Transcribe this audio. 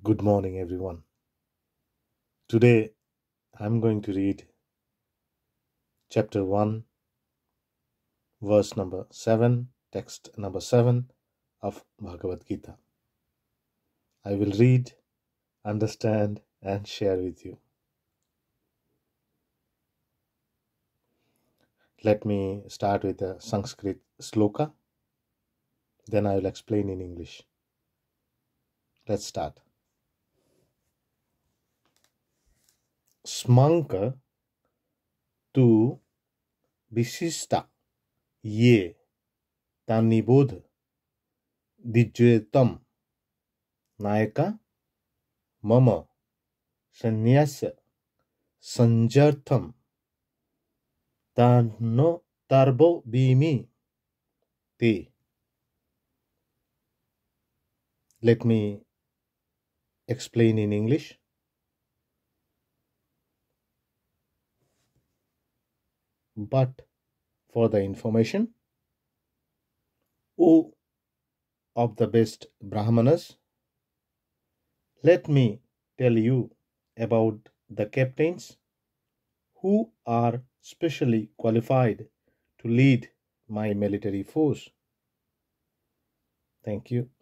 Good morning, everyone. Today I'm going to read chapter 1, verse number 7, text number 7 of Bhagavad Gita. I will read, understand, and share with you. Let me start with a Sanskrit sloka, then I will explain in English. Let's start. Smanka tu visista ye tanibodh dijyetam nayaka mama sanyasya sanjartham Tano tarbo bimi te. Let me explain in English. But for the information, O of the best Brahmanas, let me tell you about the captains who are specially qualified to lead my military force. Thank you.